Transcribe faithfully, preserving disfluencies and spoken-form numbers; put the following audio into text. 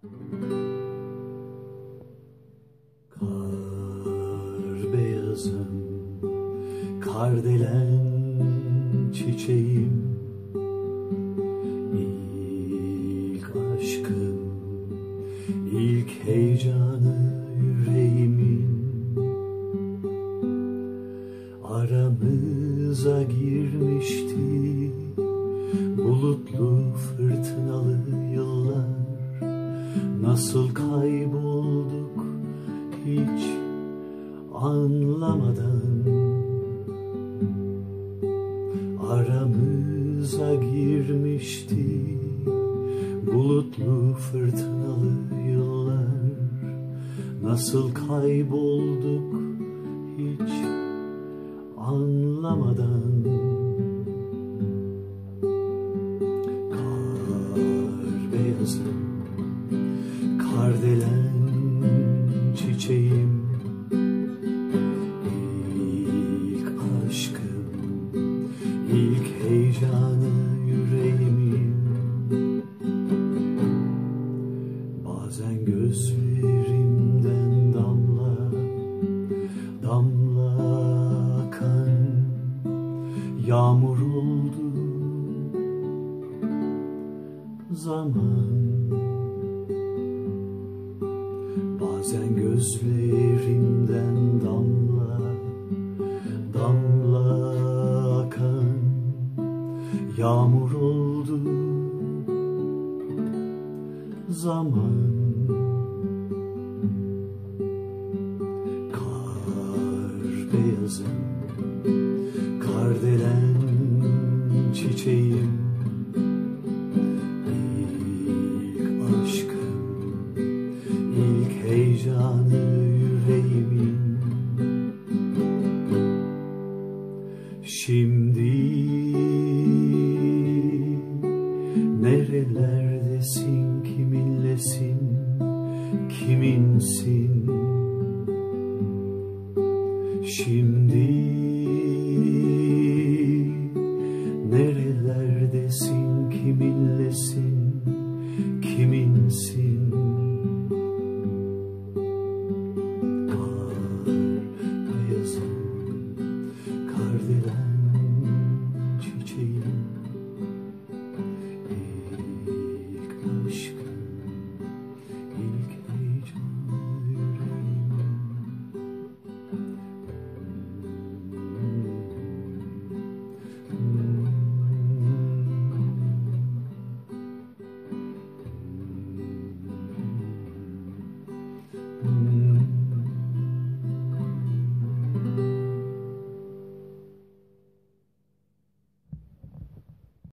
Kar beyazım, kardelen çiçeğim, İlk aşkım, ilk heyecanı yüreğimin. Aramıza girmişti bulutlu fırtınalı yıllar. Nasıl kaybolduk hiç anlamadan. Aramıza girmişti bulutlu fırtınalı yıllar. Nasıl kaybolduk hiç anlamadan. Kar beyazım, kardelen çiçeğim, İlk aşkım, ilk heyecanı yüreğimin. Bazen gözlerimden damla damla akan yağmur oldu zaman. Bazen gözlerimden damla damla akan yağmur oldu zaman. Kar beyazım, kardelen çiçeğim, İlk aşkım, ilk heyecanı yüreğimin. Şimdi nerelerdesin, kiminlesin, kiminsin? Şimdi nerelerdesin, kiminlesin, kiminsin?